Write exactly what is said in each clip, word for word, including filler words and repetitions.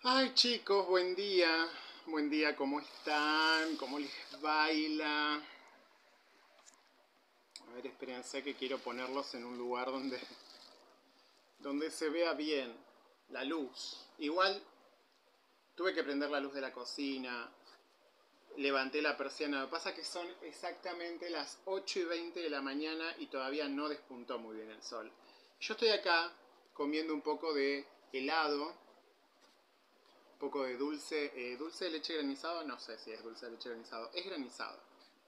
Ay chicos, buen día. Buen día, ¿cómo están? ¿Cómo les baila? A ver, espérense que quiero ponerlos en un lugar donde, donde se vea bien la luz. Igual tuve que prender la luz de la cocina, levanté la persiana. Lo que pasa es que son exactamente las ocho y veinte de la mañana y todavía no despuntó muy bien el sol. Yo estoy acá comiendo un poco de helado, un poco de dulce, eh, dulce de leche granizado, no sé si es dulce de leche granizado, es granizado.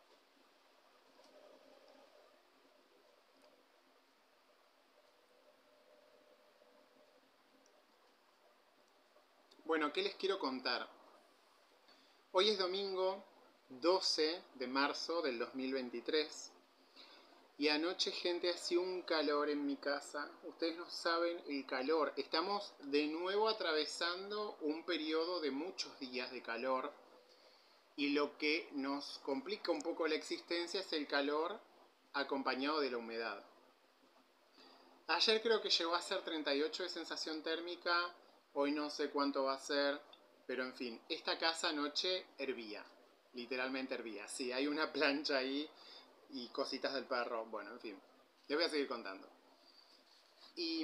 Bueno, ¿qué les quiero contar? Hoy es domingo doce de marzo del dos mil veintitrés y anoche, gente, hacía un calor en mi casa. Ustedes no saben el calor. Estamos de nuevo atravesando un periodo de muchos días de calor y lo que nos complica un poco la existencia es el calor acompañado de la humedad. Ayer creo que llegó a ser treinta y ocho de sensación térmica, hoy no sé cuánto va a ser, pero en fin, esta casa anoche hervía, literalmente hervía. Sí, hay una plancha ahí y cositas del perro, bueno, en fin, les voy a seguir contando. Y,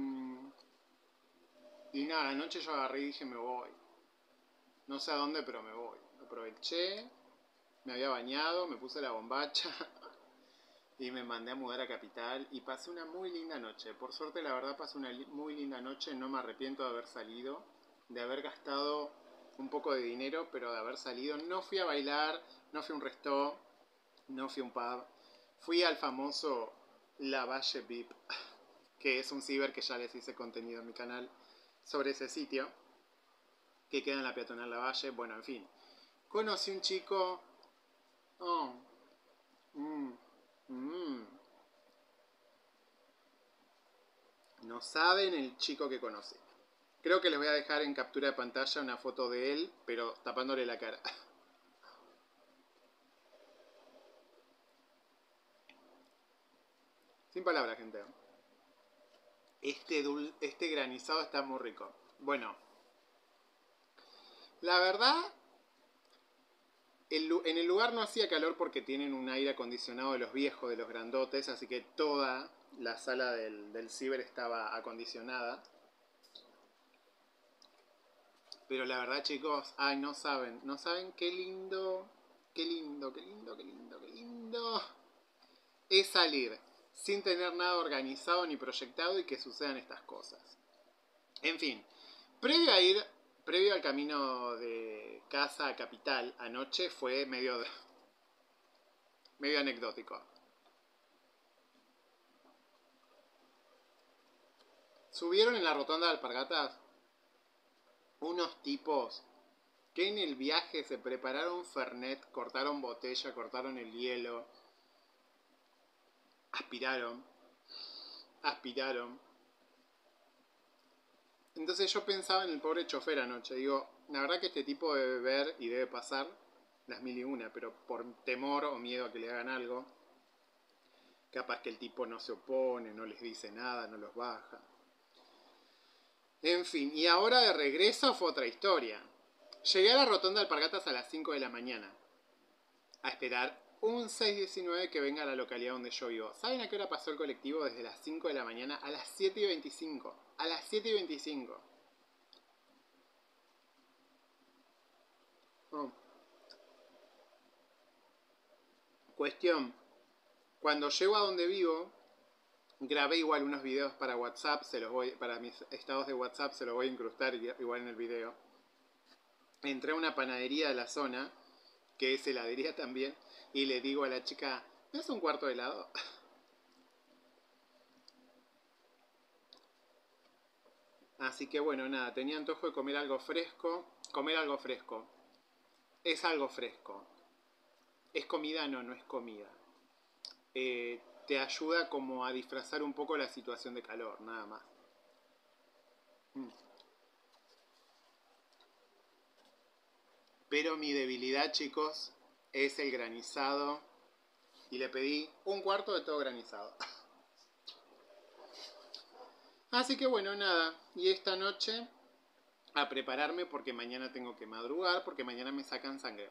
y nada, anoche yo agarré y dije me voy, no sé a dónde, pero me voy. Aproveché, me había bañado, me puse la bombacha y me mandé a mudar a Capital y pasé una muy linda noche. Por suerte, la verdad, pasé una muy linda noche. No me arrepiento de haber salido, de haber gastado un poco de dinero, pero de haber salido. No fui a bailar, no fui a un resto, no fui a un pub. Fui al famoso Lavalle V I P, que es un ciber que ya les hice contenido en mi canal sobre ese sitio, que queda en la peatonal Lavalle. Bueno, en fin. Conocí un chico... Oh, mmm, mmm. No saben el chico que conocí. Creo que les voy a dejar en captura de pantalla una foto de él, pero tapándole la cara. Sin palabras, gente. Este, dul este granizado está muy rico. Bueno, la verdad, el, en el lugar no hacía calor porque tienen un aire acondicionado de los viejos, de los grandotes, así que toda la sala del, del ciber estaba acondicionada. Pero la verdad, chicos, ay, no saben, no saben qué lindo, qué lindo, qué lindo, qué lindo, qué lindo es salir sin tener nada organizado ni proyectado y que sucedan estas cosas. En fin, previo a ir, previo al camino de casa a Capital anoche fue medio, medio anecdótico. Subieron en la rotonda de Alpargatas unos tipos que en el viaje se prepararon fernet, cortaron botella, cortaron el hielo, aspiraron, aspiraron. Entonces yo pensaba en el pobre chofer anoche. Digo, la verdad que este tipo debe ver y debe pasar las mil y una, pero por temor o miedo a que le hagan algo, capaz que el tipo no se opone, no les dice nada, no los baja. En fin, y ahora de regreso fue otra historia. Llegué a la rotonda de Alpargatas a las cinco de la mañana a esperar un seis diecinueve que venga a la localidad donde yo vivo. ¿Saben a qué hora pasó el colectivo desde las cinco de la mañana? A las siete y veinticinco. A las siete y veinticinco. Oh. Cuestión, cuando llego a donde vivo, grabé igual unos videos para WhatsApp, se los voy, para mis estados de WhatsApp se los voy a incrustar igual en el video. Entré a una panadería de la zona, que es heladería también, y le digo a la chica, ¿me das un cuarto de helado? Así que bueno, nada, tenía antojo de comer algo fresco. Comer algo fresco. Es algo fresco. ¿Es comida? No, no es comida. Eh, te ayuda como a disfrazar un poco la situación de calor, nada más. Mm. Pero mi debilidad, chicos, es el granizado. Y le pedí un cuarto de todo granizado. Así que bueno, nada. Y esta noche a prepararme porque mañana tengo que madrugar, porque mañana me sacan sangre.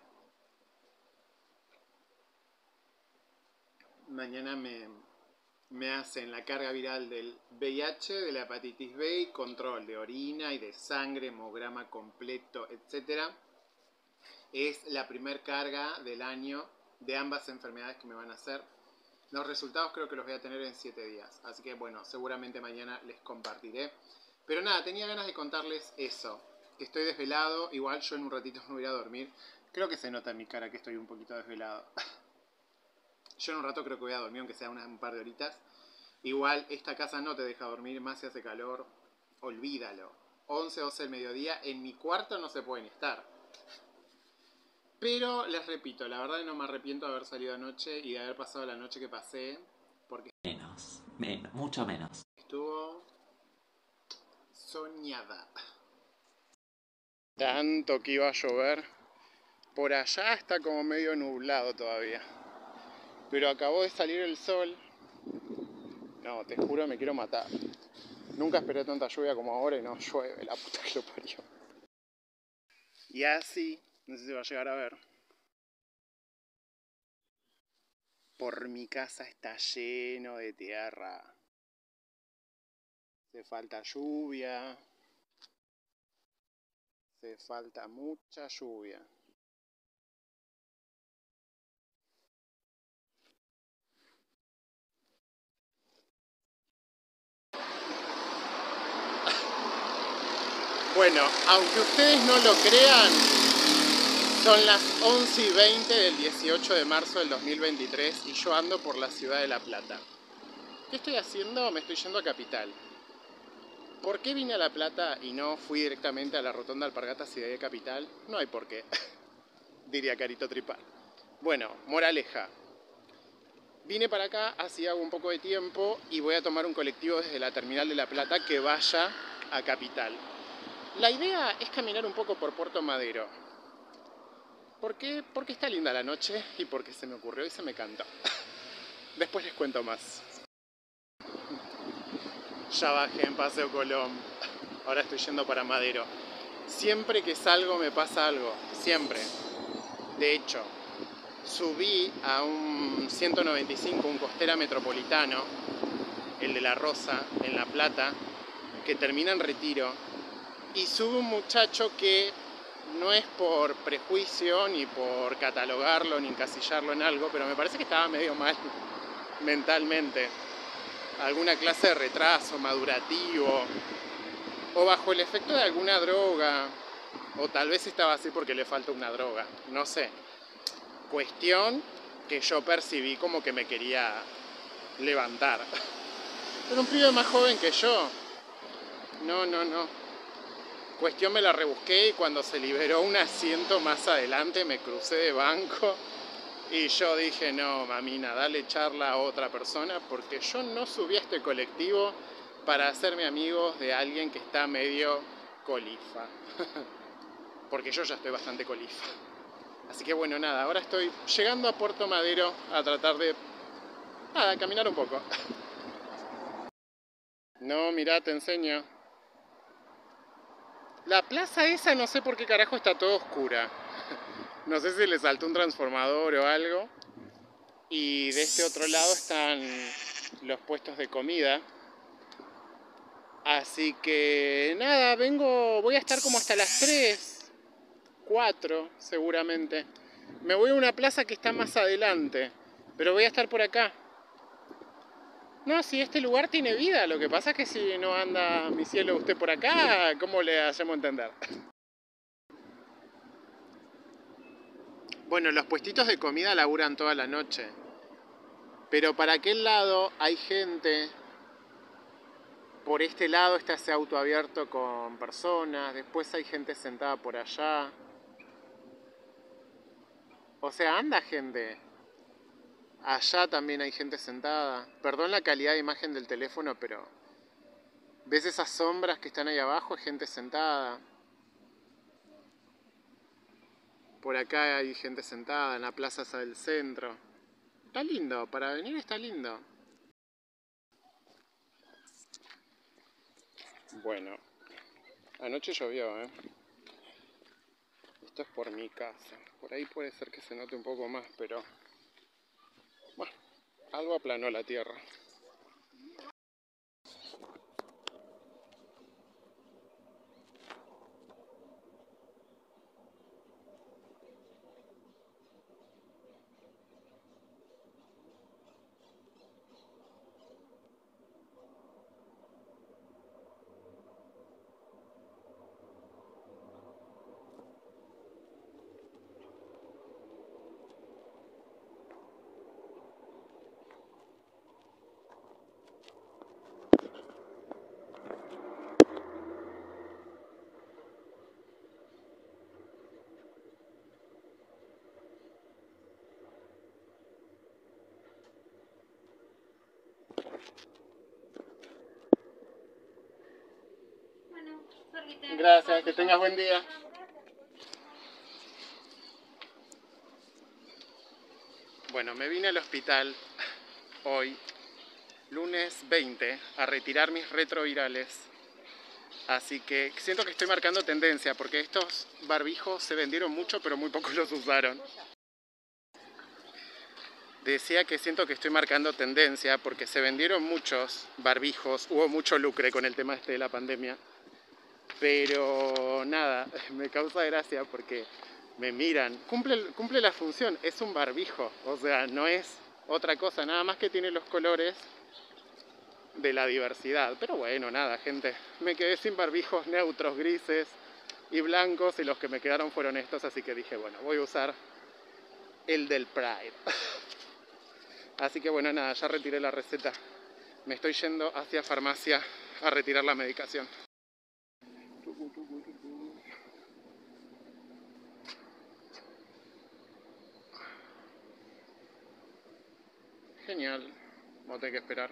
Mañana me, me hacen la carga viral del V I H, de la hepatitis B y control de orina y de sangre, hemograma completo, etcétera. Es la primer carga del año de ambas enfermedades que me van a hacer. Los resultados creo que los voy a tener en siete días. Así que bueno, seguramente mañana les compartiré. Pero nada, tenía ganas de contarles eso. Que estoy desvelado. Igual yo en un ratito me voy a dormir. Creo que se nota en mi cara que estoy un poquito desvelado. Yo en un rato creo que voy a dormir, aunque sea unas, un par de horitas. Igual esta casa no te deja dormir, más si hace calor. Olvídalo. once, doce del mediodía. En mi cuarto no se pueden estar. Pero les repito, la verdad no me arrepiento de haber salido anoche y de haber pasado la noche que pasé, porque Menos, menos, mucho menos. estuvo soñada. Tanto que iba a llover. Por allá está como medio nublado todavía. Pero acabó de salir el sol. No, te juro, me quiero matar. Nunca esperé tanta lluvia como ahora y no llueve, la puta que lo parió. Y así, no sé si va a llegar a ver. Por mi casa está lleno de tierra. Hace falta lluvia. Hace falta mucha lluvia. Bueno, aunque ustedes no lo crean, son las once y veinte del dieciocho de marzo del dos mil veintitrés y yo ando por la ciudad de La Plata. ¿Qué estoy haciendo? Me estoy yendo a Capital. ¿Por qué vine a La Plata y no fui directamente a la rotonda Alpargatas y de ahí a Capital? No hay por qué, diría Carito Tripal. Bueno, moraleja. Vine para acá, hacía un poco de tiempo y voy a tomar un colectivo desde la terminal de La Plata que vaya a Capital. La idea es caminar un poco por Puerto Madero. ¿Por qué? Porque está linda la noche y porque se me ocurrió y se me cantó. Después les cuento más. Ya bajé en Paseo Colón. Ahora estoy yendo para Madero. Siempre que salgo me pasa algo. Siempre. De hecho, subí a un ciento noventa y cinco, un Costera Metropolitano, el de La Rosa, en La Plata, que termina en Retiro. Y sube un muchacho que no es por prejuicio, ni por catalogarlo, ni encasillarlo en algo, pero me parece que estaba medio mal mentalmente. Alguna clase de retraso madurativo, o bajo el efecto de alguna droga, o tal vez estaba así porque le falta una droga, no sé. Cuestión que yo percibí como que me quería levantar. Pero un pibe más joven que yo. No, no, no. Cuestión me la rebusqué y cuando se liberó un asiento más adelante me crucé de banco y yo dije, no, mamina, dale charla a otra persona porque yo no subí a este colectivo para hacerme amigos de alguien que está medio colifa. Porque yo ya estoy bastante colifa. Así que bueno, nada, ahora estoy llegando a Puerto Madero a tratar de, nada, caminar un poco. No, mirá, te enseño. La plaza esa no sé por qué carajo está toda oscura. No sé si le saltó un transformador o algo. Y de este otro lado están los puestos de comida. Así que nada, vengo, voy a estar como hasta las tres, cuatro seguramente. Me voy a una plaza que está más adelante, pero voy a estar por acá. No, si este lugar tiene vida, lo que pasa es que si no anda, mi cielo, usted por acá, ¿cómo le hacemos entender? Bueno, los puestitos de comida laburan toda la noche. Pero para aquel lado hay gente. Por este lado está ese auto abierto con personas. Después hay gente sentada por allá. O sea, anda gente. Allá también hay gente sentada. Perdón la calidad de imagen del teléfono, pero... ¿Ves esas sombras que están ahí abajo? Hay gente sentada. Por acá hay gente sentada en la plaza del centro. Está lindo, para venir está lindo. Bueno, Anoche llovió, ¿eh? Esto es por mi casa. Por ahí puede ser que se note un poco más, pero... bueno, algo aplanó la tierra. Gracias, que tengas buen día. Bueno, me vine al hospital hoy, lunes veinte, a retirar mis retrovirales. Así que siento que estoy marcando tendencia, porque estos barbijos se vendieron mucho, pero muy pocos los usaron. Decía que siento que estoy marcando tendencia, porque se vendieron muchos barbijos, hubo mucho lucre con el tema este de la pandemia. Pero nada, me causa gracia porque me miran, cumple, cumple la función, es un barbijo, o sea, no es otra cosa, nada más que tiene los colores de la diversidad. Pero bueno, nada, gente, me quedé sin barbijos neutros, grises y blancos, y los que me quedaron fueron estos, así que dije, bueno, voy a usar el del Pride. Así que bueno, nada, ya retiré la receta. Me estoy yendo hacia farmacia a retirar la medicación. Genial, vamos a tener que esperar.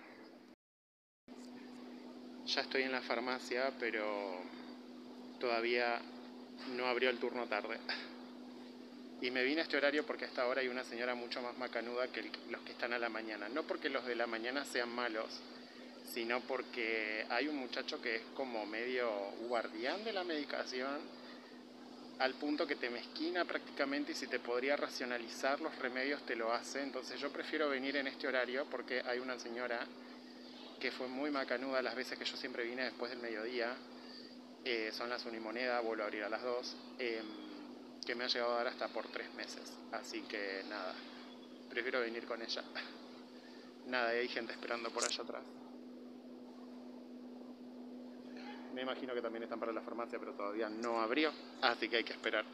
Ya estoy en la farmacia, pero todavía no abrió el turno tarde. Y me vine a este horario porque hasta ahora hay una señora mucho más macanuda que los que están a la mañana. No porque los de la mañana sean malos, sino porque hay un muchacho que es como medio guardián de la medicación, al punto que te mezquina prácticamente, y si te podría racionalizar los remedios te lo hace. Entonces yo prefiero venir en este horario porque hay una señora que fue muy macanuda las veces que yo siempre vine después del mediodía. Eh, son las Unimoneda, vuelvo a abrir a las dos, eh, que me ha llegado a dar hasta por tres meses. Así que nada, prefiero venir con ella. Nada, hay gente esperando por allá atrás. Me imagino que también están para la farmacia, pero todavía no abrió, así que hay que esperar.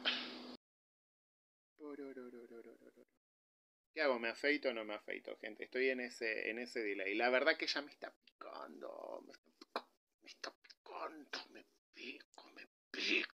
¿Qué hago? ¿Me afeito o no me afeito, gente? Estoy en ese, en ese delay. La verdad que ya me está picando. Me está, me está picando. Me pico, me pico.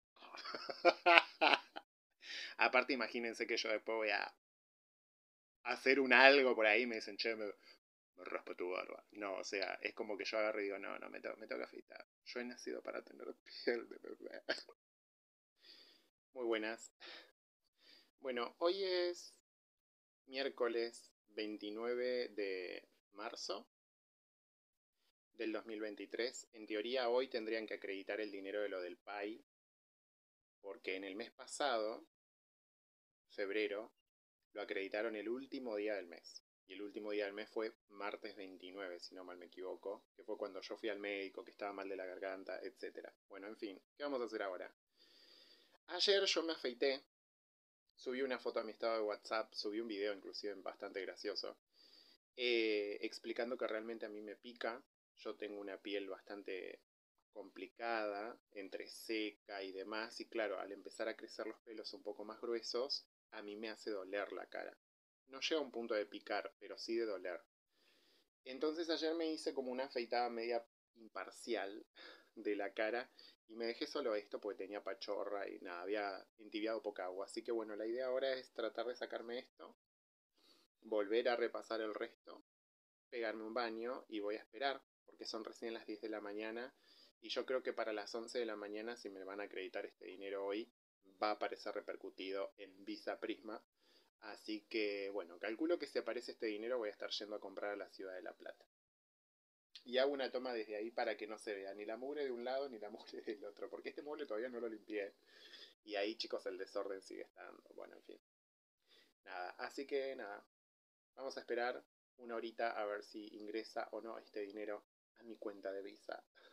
Aparte, imagínense que yo después voy a hacer un algo por ahí y me dicen, che, me, me raspa tu barba. No, o sea, es como que yo agarro y digo, no, no, me, to me tengo que afeitar. Yo he nacido para tener piel de bebé. Muy buenas. Bueno, hoy es miércoles veintinueve de marzo del dos mil veintitrés. En teoría hoy tendrían que acreditar el dinero de lo del P A I, porque en el mes pasado, febrero, lo acreditaron el último día del mes. Y el último día del mes fue martes veintinueve, si no mal me equivoco, que fue cuando yo fui al médico, que estaba mal de la garganta, etcétera. Bueno, en fin, ¿qué vamos a hacer ahora? Ayer yo me afeité, subí una foto a mi estado de WhatsApp, subí un video inclusive bastante gracioso, eh, explicando que realmente a mí me pica. Yo tengo una piel bastante complicada, entre seca y demás, y claro, al empezar a crecer los pelos un poco más gruesos, a mí me hace doler la cara. No llega a un punto de picar, pero sí de doler. Entonces ayer me hice como una afeitada media imparcial de la cara y me dejé solo esto porque tenía pachorra y nada, había entibiado poca agua. Así que bueno, la idea ahora es tratar de sacarme esto, volver a repasar el resto, pegarme un baño y voy a esperar, porque son recién las diez de la mañana y yo creo que para las once de la mañana, si me van a acreditar este dinero hoy, va a aparecer repercutido en Visa Prisma. Así que bueno, calculo que si aparece este dinero voy a estar yendo a comprar a la ciudad de La Plata. y hago una toma desde ahí para que no se vea ni la mugre de un lado ni la mugre del otro, porque este mueble todavía no lo limpié. Y ahí, chicos, el desorden sigue estando. Bueno, en fin. Nada, así que nada, vamos a esperar una horita a ver si ingresa o no este dinero a mi cuenta de Visa.